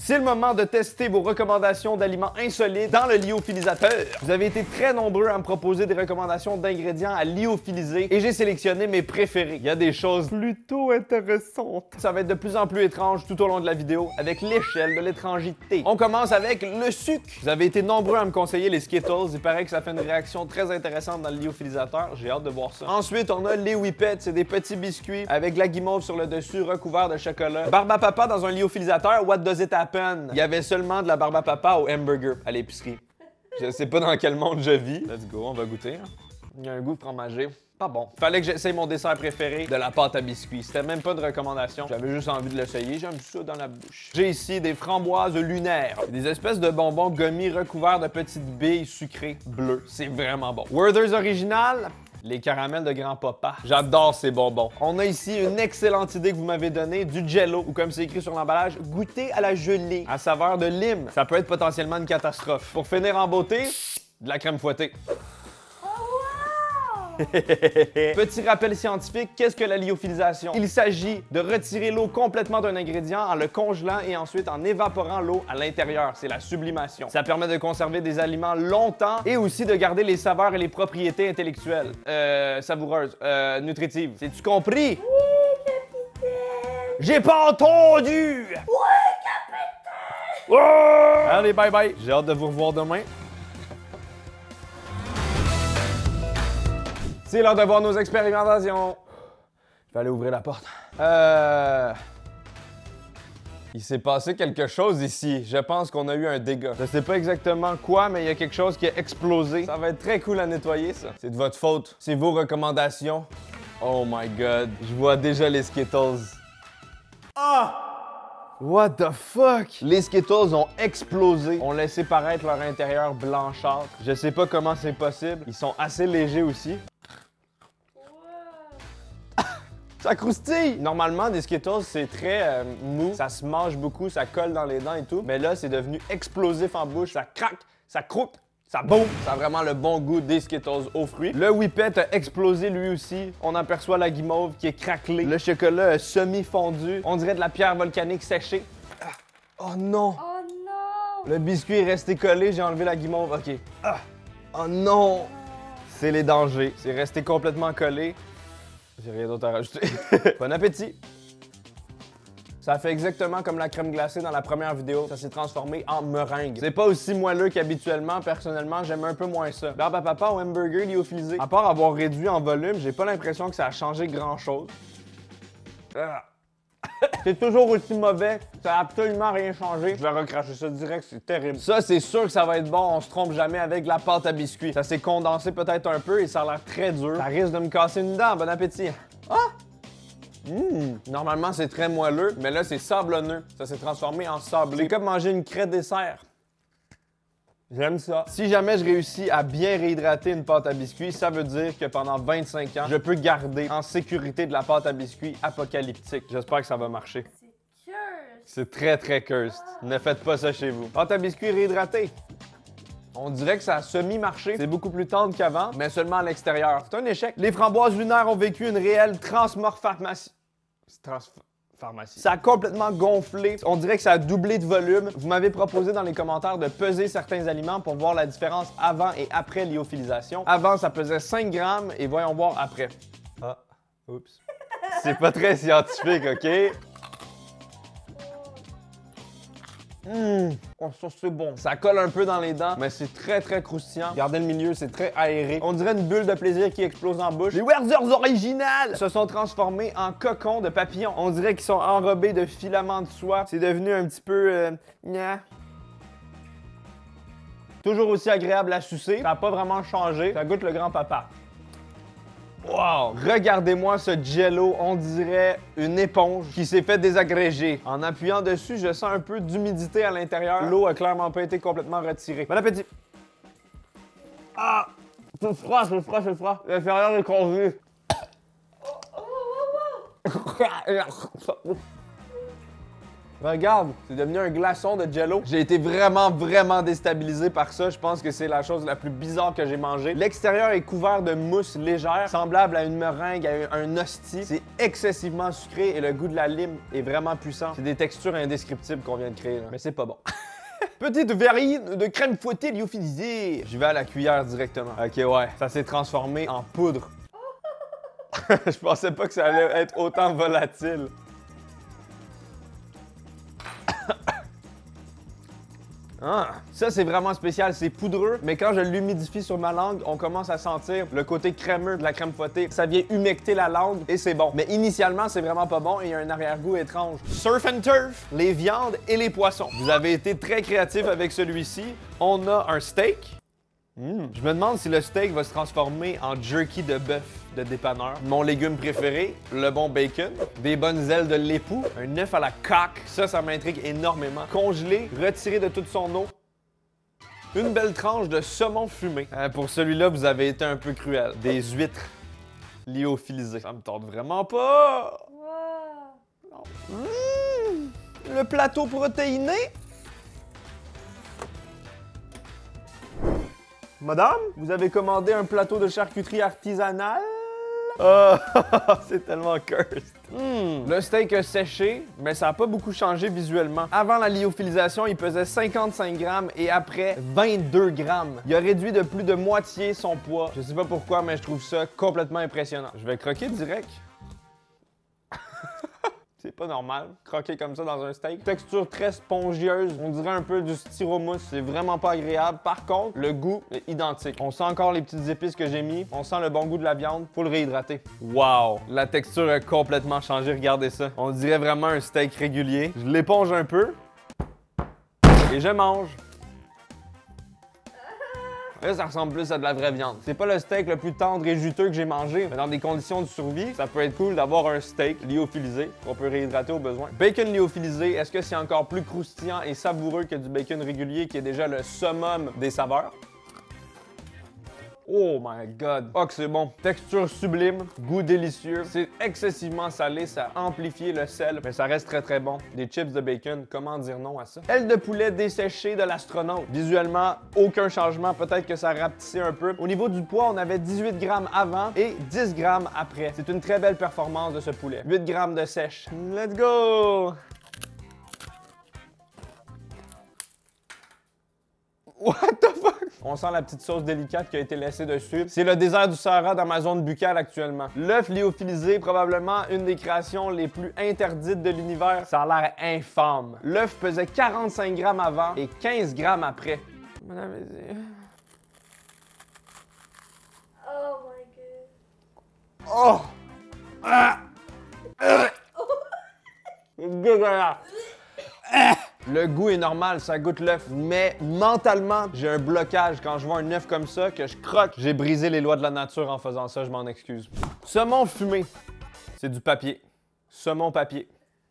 C'est le moment de tester vos recommandations d'aliments insolites dans le lyophilisateur. Vous avez été très nombreux à me proposer des recommandations d'ingrédients à lyophiliser et j'ai sélectionné mes préférés. Il y a des choses plutôt intéressantes. Ça va être de plus en plus étrange tout au long de la vidéo avec l'échelle de l'étrangeté. On commence avec le sucre. Vous avez été nombreux à me conseiller les Skittles. Il paraît que ça fait une réaction très intéressante dans le lyophilisateur. J'ai hâte de voir ça. Ensuite, on a les Whippets. C'est des petits biscuits avec de la guimauve sur le dessus recouverts de chocolat. Barbe à papa dans un lyophilisateur. What does it happen? Il y avait seulement de la barbe à papa au hamburger à l'épicerie. Je sais pas dans quel monde je vis. Let's go, on va goûter. Il y a un goût fromager. Pas bon. Fallait que j'essaye mon dessert préféré, de la pâte à biscuits. C'était même pas de recommandation. J'avais juste envie de l'essayer. J'aime ça dans la bouche. J'ai ici des framboises lunaires. Des espèces de bonbons gommis recouverts de petites billes sucrées bleues. C'est vraiment bon. Werther's original. Les caramels de grand-papa. J'adore ces bonbons. On a ici une excellente idée que vous m'avez donnée, du Jello, ou comme c'est écrit sur l'emballage, goûter à la gelée, à saveur de lime. Ça peut être potentiellement une catastrophe. Pour finir en beauté, de la crème fouettée. Petit rappel scientifique, qu'est-ce que la lyophilisation? Il s'agit de retirer l'eau complètement d'un ingrédient en le congelant et ensuite en évaporant l'eau à l'intérieur. C'est la sublimation. Ça permet de conserver des aliments longtemps et aussi de garder les saveurs et les propriétés intellectuelles. Savoureuses, nutritives. C'est-tu compris? Oui, capitaine! J'ai pas entendu! Oui, capitaine! Oh! Allez, bye bye. J'ai hâte de vous revoir demain. C'est l'heure de voir nos expérimentations. Je vais aller ouvrir la porte. Il s'est passé quelque chose ici. Je pense qu'on a eu un dégât. Je sais pas exactement quoi, mais il y a quelque chose qui a explosé. Ça va être très cool à nettoyer, ça. C'est de votre faute. C'est vos recommandations. Oh my God. Je vois déjà les Skittles. Ah! What the fuck? Les Skittles ont explosé. Ont laissé paraître leur intérieur blanchâtre. Je sais pas comment c'est possible. Ils sont assez légers aussi. Ça croustille! Normalement, des Skittles, c'est très mou. Ça se mange beaucoup, ça colle dans les dents et tout. Mais là, c'est devenu explosif en bouche. Ça craque, ça croûte, ça boum! Ça a vraiment le bon goût des Skittles aux fruits. Le Whippet a explosé lui aussi. On aperçoit la guimauve qui est craquelée. Le chocolat semi-fondu. On dirait de la pierre volcanique séchée. Ah. Oh non! Oh non! Le biscuit est resté collé, j'ai enlevé la guimauve. OK. Ah. Oh non! C'est les dangers. C'est resté complètement collé. J'ai rien d'autre à rajouter. Bon appétit! Ça fait exactement comme la crème glacée dans la première vidéo. Ça s'est transformé en meringue. C'est pas aussi moelleux qu'habituellement. Personnellement, j'aime un peu moins ça. Barbe à papa au hamburger lyophilisé. À part avoir réduit en volume, j'ai pas l'impression que ça a changé grand-chose. C'est toujours aussi mauvais. Ça a absolument rien changé. Je vais recracher ça direct, c'est terrible. Ça, c'est sûr que ça va être bon. On se trompe jamais avec de la pâte à biscuits. Ça s'est condensé peut-être un peu et ça a l'air très dur. Ça risque de me casser une dent. Bon appétit. Ah! Normalement, c'est très moelleux, mais là, c'est sablonneux. Ça s'est transformé en sablé. C'est comme manger une crête dessert. J'aime ça. Si jamais je réussis à bien réhydrater une pâte à biscuits, ça veut dire que pendant 25 ans, je peux garder en sécurité de la pâte à biscuits apocalyptique. J'espère que ça va marcher. C'est cursed! C'est très, très cursed. Ne faites pas ça chez vous. Pâte à biscuits réhydratée. On dirait que ça a semi-marché. C'est beaucoup plus tendre qu'avant, mais seulement à l'extérieur. C'est un échec. Les framboises lunaires ont vécu une réelle transmorpharmacie. Ça a complètement gonflé. On dirait que ça a doublé de volume. Vous m'avez proposé dans les commentaires de peser certains aliments pour voir la différence avant et après lyophilisation. Avant, ça pesait 5 grammes et voyons voir après. Ah, oups. C'est pas très scientifique, OK? Oh, ça c'est bon. Ça colle un peu dans les dents, mais c'est très très croustillant. Regardez le milieu, c'est très aéré. On dirait une bulle de plaisir qui explose en bouche. Les Werther's originales se sont transformés en cocons de papillons. On dirait qu'ils sont enrobés de filaments de soie. C'est devenu un petit peu... Toujours aussi agréable à sucer. Ça n'a pas vraiment changé. Ça goûte le grand-papa. Wow! Regardez-moi ce Jello, on dirait une éponge qui s'est fait désagréger. En appuyant dessus, je sens un peu d'humidité à l'intérieur. L'eau a clairement pas été complètement retirée. Bon appétit! Ah! C'est froid, c'est froid, c'est froid. L'intérieur est congelé. Regarde, c'est devenu un glaçon de Jell-O. J'ai été vraiment déstabilisé par ça. Je pense que c'est la chose la plus bizarre que j'ai mangée. L'extérieur est couvert de mousse légère, semblable à une meringue, à un hostie. C'est excessivement sucré et le goût de la lime est vraiment puissant. C'est des textures indescriptibles qu'on vient de créer, là. Mais c'est pas bon. Petite verrine de crème fouettée lyophilisée. J'y vais à la cuillère directement. Ok, ouais. Ça s'est transformé en poudre. Je pensais pas que ça allait être autant volatile. Ah, ça, c'est vraiment spécial. C'est poudreux, mais quand je l'humidifie sur ma langue, on commence à sentir le côté crémeux de la crème fouettée. Ça vient humecter la langue et c'est bon. Mais initialement, c'est vraiment pas bon et il y a un arrière-goût étrange. Surf and turf, les viandes et les poissons. Vous avez été très créatif avec celui-ci. On a un steak. Je me demande si le steak va se transformer en jerky de bœuf de dépanneur. Mon légume préféré, le bon bacon, des bonnes ailes de l'époux, un œuf à la coque. Ça m'intrigue énormément. Congelé, retiré de toute son eau. Une belle tranche de saumon fumé. Pour celui-là, vous avez été un peu cruel. Des huîtres lyophilisées. Ça me tente vraiment pas. Wow. Le plateau protéiné. Madame, vous avez commandé un plateau de charcuterie artisanale? Oh, c'est tellement cursed. Le steak a séché, mais ça n'a pas beaucoup changé visuellement. Avant la lyophilisation, il pesait 55 grammes et après 22 grammes. Il a réduit de plus de moitié son poids. Je sais pas pourquoi, mais je trouve ça complètement impressionnant. Je vais croquer direct. C'est pas normal, croquer comme ça dans un steak. Texture très spongieuse, on dirait un peu du styromousse, c'est vraiment pas agréable. Par contre, le goût est identique. On sent encore les petites épices que j'ai mis, on sent le bon goût de la viande, faut le réhydrater. Wow! La texture a complètement changé, regardez ça. On dirait vraiment un steak régulier. Je l'éponge un peu et je mange. Là, ça ressemble plus à de la vraie viande. C'est pas le steak le plus tendre et juteux que j'ai mangé, mais dans des conditions de survie, ça peut être cool d'avoir un steak lyophilisé qu'on peut réhydrater au besoin. Bacon lyophilisé, est-ce que c'est encore plus croustillant et savoureux que du bacon régulier qui est déjà le summum des saveurs? Oh my god! Oh que c'est bon! Texture sublime, goût délicieux. C'est excessivement salé, ça a amplifié le sel, mais ça reste très bon. Des chips de bacon, comment dire non à ça? Aile de poulet desséchée de l'astronaute. Visuellement, aucun changement, peut-être que ça rapetissait un peu. Au niveau du poids, on avait 18 grammes avant et 10 grammes après. C'est une très belle performance de ce poulet. 8 grammes de sèche. Let's go! What the fuck? On sent la petite sauce délicate qui a été laissée dessus. C'est le désert du Sahara dans ma zone buccale actuellement. L'œuf lyophilisé, probablement une des créations les plus interdites de l'univers. Ça a l'air infâme. L'œuf pesait 45 grammes avant et 15 grammes après. Madame... Oh my god. Oh! Ah! Dégueulasse! Le goût est normal, ça goûte l'œuf, mais mentalement, j'ai un blocage quand je vois un œuf comme ça, que je croque. J'ai brisé les lois de la nature en faisant ça, je m'en excuse. Saumon fumé, c'est du papier. Saumon papier.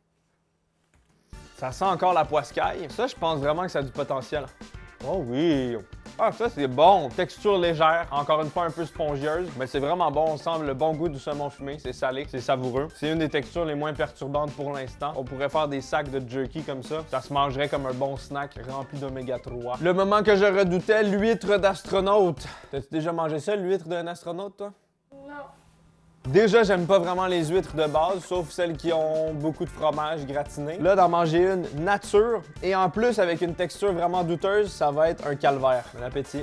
Ça sent encore la poiscaille. Ça, je pense vraiment que ça a du potentiel. Oh oui! Ah, ça, c'est bon! Texture légère, encore une fois un peu spongieuse, mais c'est vraiment bon. On sent le bon goût du saumon fumé. C'est salé, c'est savoureux. C'est une des textures les moins perturbantes pour l'instant. On pourrait faire des sacs de jerky comme ça. Ça se mangerait comme un bon snack rempli d'oméga 3. Le moment que je redoutais, l'huître d'astronaute. T'as-tu déjà mangé ça, l'huître d'un astronaute, toi? Non. Déjà, j'aime pas vraiment les huîtres de base, sauf celles qui ont beaucoup de fromage gratiné. Là, d'en manger une nature, et en plus, avec une texture vraiment douteuse, ça va être un calvaire. Bon appétit.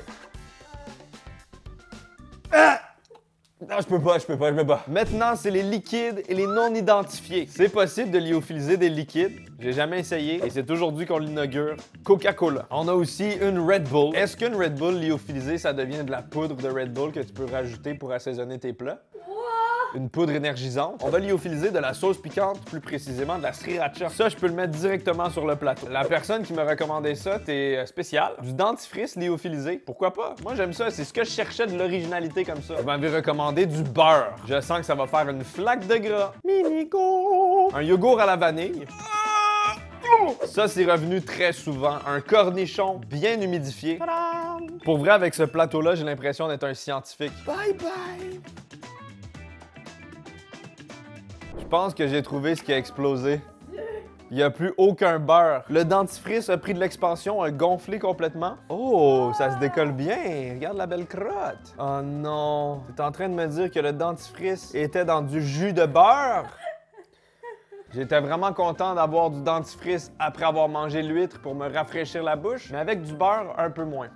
Ah! Non, je peux pas. Maintenant, c'est les liquides et les non identifiés. C'est possible de lyophiliser des liquides. J'ai jamais essayé et c'est aujourd'hui qu'on l'inaugure. Coca-Cola. On a aussi une Red Bull. Est-ce qu'une Red Bull lyophilisée, ça devient de la poudre de Red Bull que tu peux rajouter pour assaisonner tes plats? Une poudre énergisante. On va lyophiliser de la sauce piquante, plus précisément de la sriracha. Ça, je peux le mettre directement sur le plateau. La personne qui m'a recommandé ça, t'es spécial. Du dentifrice lyophilisé. Pourquoi pas? Moi, j'aime ça. C'est ce que je cherchais, de l'originalité comme ça. Vous m'avez recommandé du beurre. Je sens que ça va faire une flaque de gras. Minico! Un yogourt à la vanille. Ça, c'est revenu très souvent. Un cornichon bien humidifié. Tadam! Pour vrai, avec ce plateau-là, j'ai l'impression d'être un scientifique. Bye bye! Je pense que j'ai trouvé ce qui a explosé. Il n'y a plus aucun beurre. Le dentifrice a pris de l'expansion, a gonflé complètement. Oh, ça se décolle bien. Regarde la belle crotte. Oh non. T'es en train de me dire que le dentifrice était dans du jus de beurre? J'étais vraiment content d'avoir du dentifrice après avoir mangé l'huître pour me rafraîchir la bouche, mais avec du beurre, un peu moins.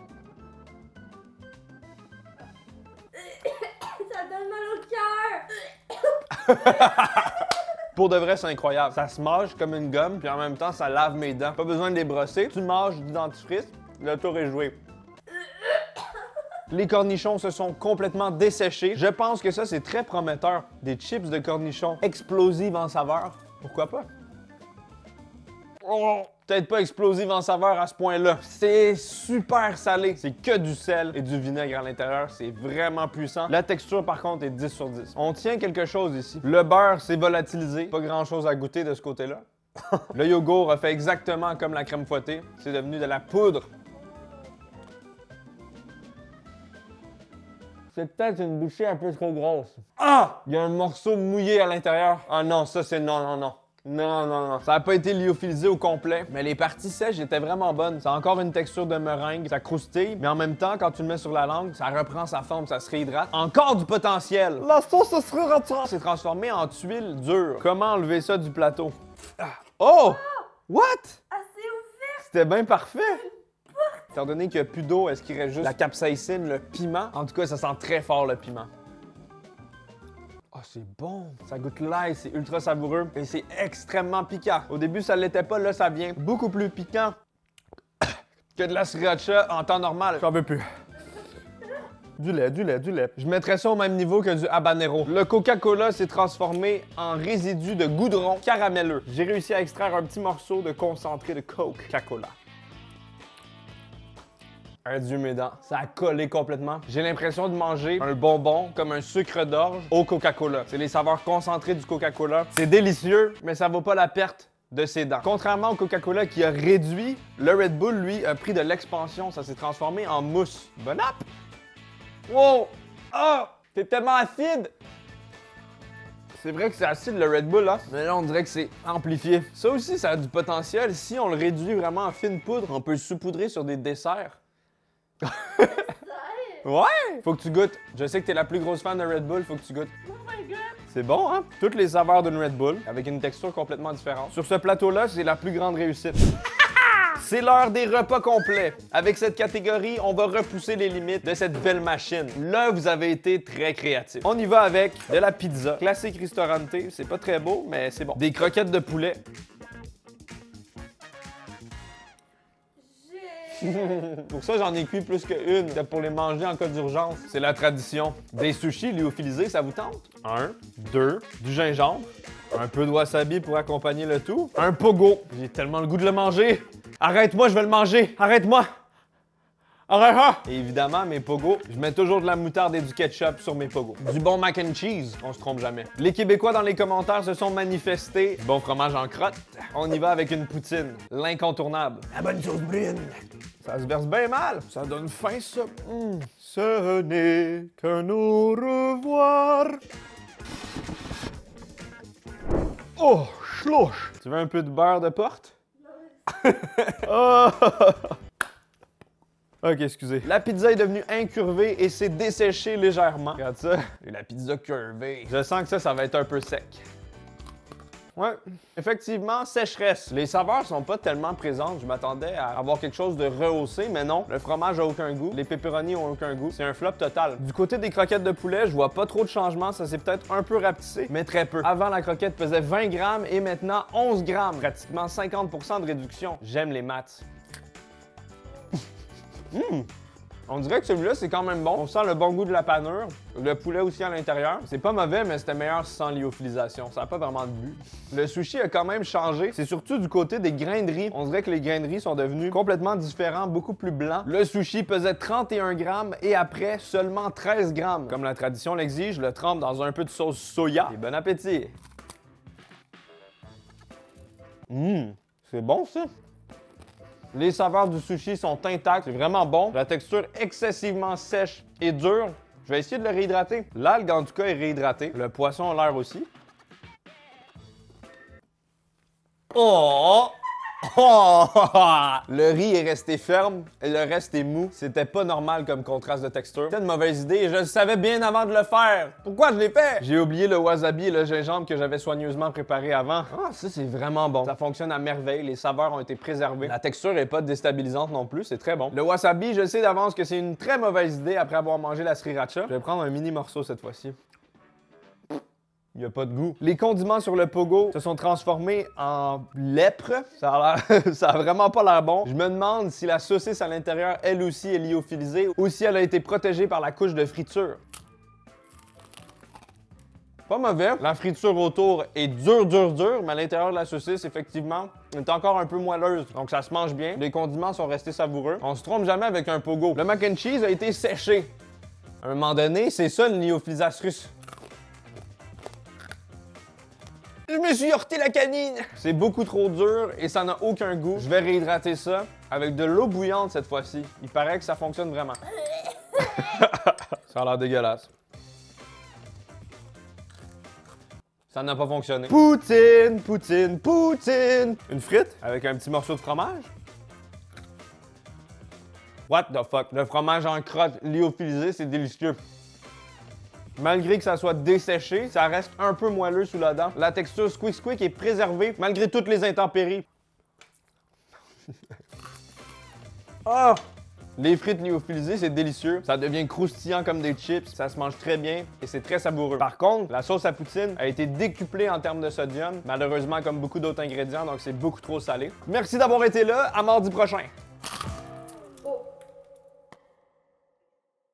Ça donne mal au cœur. Pour de vrai, c'est incroyable. Ça se mange comme une gomme, puis en même temps, ça lave mes dents. Pas besoin de les brosser. Tu manges du dentifrice, le tour est joué. Les cornichons se sont complètement desséchés. Je pense que ça, c'est très prometteur. Des chips de cornichons explosives en saveur. Pourquoi pas? Oh, peut-être pas explosive en saveur à ce point-là. C'est super salé. C'est que du sel et du vinaigre à l'intérieur. C'est vraiment puissant. La texture, par contre, est 10 sur 10. On tient quelque chose ici. Le beurre s'est volatilisé. Pas grand-chose à goûter de ce côté-là. Le yogourt a fait exactement comme la crème fouettée. C'est devenu de la poudre. C'est peut-être une bouchée un peu trop grosse. Ah! Il y a un morceau mouillé à l'intérieur. Ah non, ça c'est non, non, non. Non, non, non. Ça n'a pas été lyophilisé au complet, mais les parties sèches étaient vraiment bonnes. Ça a encore une texture de meringue, ça croustille, mais en même temps, quand tu le mets sur la langue, ça reprend sa forme, ça se réhydrate. Encore du potentiel! La sauce se réhydrate! C'est transformé en tuile dure. Comment enlever ça du plateau? Ah. Oh! What? Ah, c'est ouvert. C'était bien parfait! Étant donné qu'il n'y a plus d'eau, est-ce qu'il reste juste la capsaïcine, le piment? En tout cas, ça sent très fort le piment. Oh, c'est bon! Ça goûte l'ail, c'est ultra savoureux et c'est extrêmement piquant. Au début, ça l'était pas, là, ça vient beaucoup plus piquant que de la sriracha en temps normal. J'en veux plus. Du lait, du lait, du lait. Je mettrais ça au même niveau que du habanero. Le Coca-Cola s'est transformé en résidu de goudron caramelleux. J'ai réussi à extraire un petit morceau de concentré de Coca-Cola. Adieu mes dents. Ça a collé complètement. J'ai l'impression de manger un bonbon comme un sucre d'orge au Coca-Cola. C'est les saveurs concentrées du Coca-Cola. C'est délicieux, mais ça vaut pas la perte de ses dents. Contrairement au Coca-Cola qui a réduit, le Red Bull, lui, a pris de l'expansion. Ça s'est transformé en mousse. Bon app! Wow! Ah! C'est tellement acide! C'est vrai que c'est acide le Red Bull, hein? Mais là, on dirait que c'est amplifié. Ça aussi, ça a du potentiel. Si on le réduit vraiment en fine poudre, on peut le saupoudrer sur des desserts. Ouais! Faut que tu goûtes. Je sais que t'es la plus grosse fan de Red Bull, faut que tu goûtes. Oh my god. C'est bon, hein? Toutes les saveurs d'une Red Bull, avec une texture complètement différente. Sur ce plateau-là, c'est la plus grande réussite. C'est l'heure des repas complets. Avec cette catégorie, on va repousser les limites de cette belle machine. Là, vous avez été très créatifs. On y va avec de la pizza. Classique restaurante, c'est pas très beau, mais c'est bon. Des croquettes de poulet. Pour ça, j'en ai cuit plus qu'une. C'était pour les manger en cas d'urgence. C'est la tradition. Des sushis lyophilisés, ça vous tente? 1, 2, du gingembre, un peu de wasabi pour accompagner le tout, un pogo. J'ai tellement le goût de le manger. Arrête-moi, je vais le manger. Arrête-moi. Arrête-moi. Et évidemment, mes pogos, je mets toujours de la moutarde et du ketchup sur mes pogos. Du bon mac and cheese, on se trompe jamais. Les Québécois dans les commentaires se sont manifestés. Du bon fromage en crotte. On y va avec une poutine, l'incontournable. La bonne sauce brune. Ça se verse bien mal. Ça donne faim, ça. Ce n'est qu'un au revoir. Oh, chlouche. Tu veux un peu de beurre de porte? Non. Oh. Ok, excusez. La pizza est devenue incurvée et s'est desséchée légèrement. Regarde ça. Et la pizza curvée. Je sens que ça va être un peu sec. Ouais, effectivement, sécheresse. Les saveurs sont pas tellement présentes. Je m'attendais à avoir quelque chose de rehaussé, mais non. Le fromage a aucun goût. Les pepperonis ont aucun goût. C'est un flop total. Du côté des croquettes de poulet, je vois pas trop de changements. Ça s'est peut-être un peu rapetissé, mais très peu. Avant, la croquette pesait 20 grammes et maintenant 11 grammes. Pratiquement 50% de réduction. J'aime les maths. On dirait que celui-là, c'est quand même bon. On sent le bon goût de la panure. Le poulet aussi à l'intérieur. C'est pas mauvais, mais c'était meilleur sans lyophilisation. Ça n'a pas vraiment de but. Le sushi a quand même changé. C'est surtout du côté des grains de riz. On dirait que les grains de riz sont devenus complètement différents, beaucoup plus blancs. Le sushi pesait 31 grammes et après, seulement 13 grammes. Comme la tradition l'exige, je le trempe dans un peu de sauce soya. Et bon appétit! C'est bon, ça! Les saveurs du sushi sont intactes, c'est vraiment bon. La texture excessivement sèche et dure. Je vais essayer de le réhydrater. L'algue, en tout cas, est réhydratée. Le poisson a l'air aussi. Oh! Oh! Le riz est resté ferme et le reste est mou. C'était pas normal comme contraste de texture. C'était une mauvaise idée et je le savais bien avant de le faire. Pourquoi je l'ai fait? J'ai oublié le wasabi et le gingembre que j'avais soigneusement préparé avant. Ah, ça c'est vraiment bon. Ça fonctionne à merveille, les saveurs ont été préservées. La texture est pas déstabilisante non plus, c'est très bon. Le wasabi, je sais d'avance que c'est une très mauvaise idée après avoir mangé la sriracha. Je vais prendre un mini morceau cette fois-ci. Il n'y a pas de goût. Les condiments sur le pogo se sont transformés en lèpre. Ça a vraiment pas l'air bon. Je me demande si la saucisse à l'intérieur, elle aussi, est lyophilisée ou si elle a été protégée par la couche de friture. Pas mauvais. La friture autour est dure, mais à l'intérieur de la saucisse, effectivement, elle est encore un peu moelleuse. Donc ça se mange bien. Les condiments sont restés savoureux. On se trompe jamais avec un pogo. Le mac and cheese a été séché. À un moment donné, c'est ça le lyophilisarus. Je me suis heurté la canine! C'est beaucoup trop dur et ça n'a aucun goût. Je vais réhydrater ça avec de l'eau bouillante cette fois-ci. Il paraît que ça fonctionne vraiment. Ça a l'air dégueulasse. Ça n'a pas fonctionné. Poutine, poutine, poutine! Une frite avec un petit morceau de fromage? What the fuck? Le fromage en crotte lyophilisé, c'est délicieux. Malgré que ça soit desséché, ça reste un peu moelleux sous la dent. La texture squeak est préservée malgré toutes les intempéries. Ah! Les frites lyophilisées, c'est délicieux. Ça devient croustillant comme des chips. Ça se mange très bien et c'est très savoureux. Par contre, la sauce à poutine a été décuplée en termes de sodium. Malheureusement, comme beaucoup d'autres ingrédients, donc c'est beaucoup trop salé. Merci d'avoir été là. À mardi prochain.